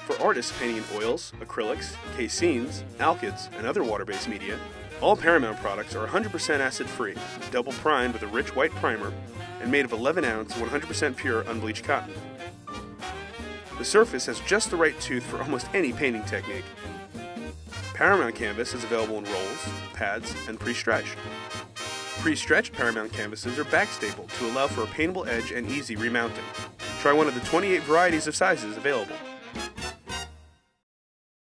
For artists painting in oils, acrylics, caseins, alkyds, and other water-based media, all Paramount products are 100% acid-free, double primed with a rich white primer, and made of 11-ounce, 100% pure unbleached cotton. The surface has just the right tooth for almost any painting technique. Paramount canvas is available in rolls, pads, and pre-stretched. Pre-stretched Paramount canvases are backstapled to allow for a paintable edge and easy remounting. Try one of the 28 varieties of sizes available.